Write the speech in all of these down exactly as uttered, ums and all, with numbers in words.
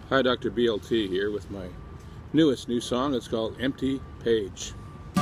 Hi, Doctor B L T here with my newest new song. It's called Empty Page.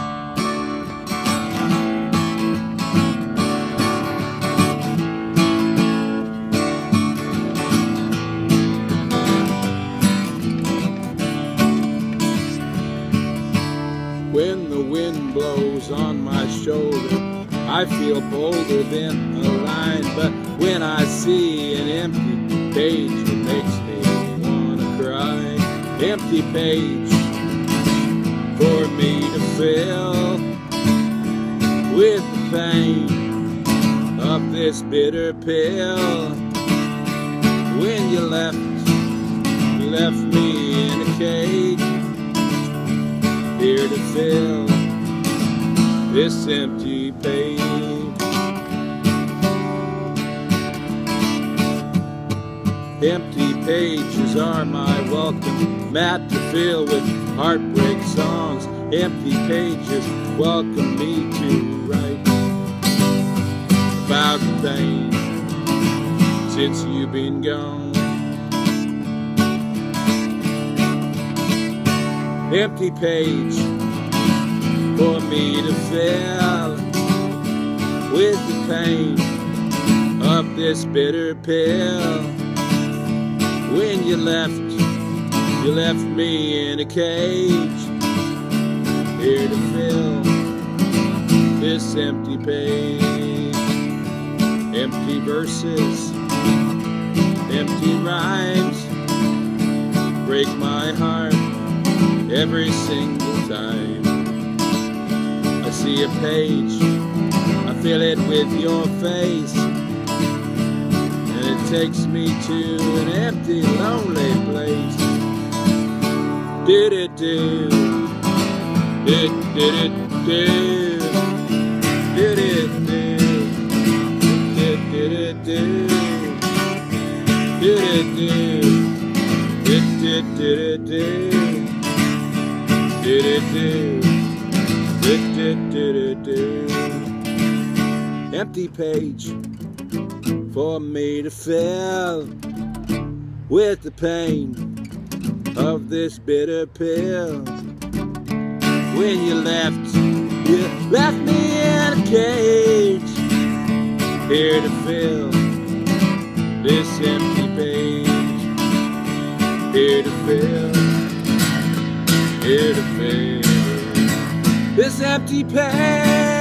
When the wind blows on my shoulder, I feel bolder than a lion. But when I see an empty page, it makes me wanna cry. Empty page for me to fill with the pain of this bitter pill. When you left, you left me in a cage, here to fill this empty page. Empty pages are my welcome mat to fill with heartbreak songs. Empty pages welcome me to write about the pain since you've been gone. Empty page for me to fill with the pain of this bitter pill. When you left, you left me in a cage, here to fill this empty page. Empty verses, empty rhymes break my heart every single time. I see a page, I fill it with your face, and it takes me to an empty, lonely place. Did it do? Did did it do? Did it do? Did did it do? Did it do? Did did did it do? Did it do? Did did did it do? Empty page for me to fill with the pain of this bitter pill. When you left, you left me in a cage, here to fill this empty page, here to fill, here to fill this empty page.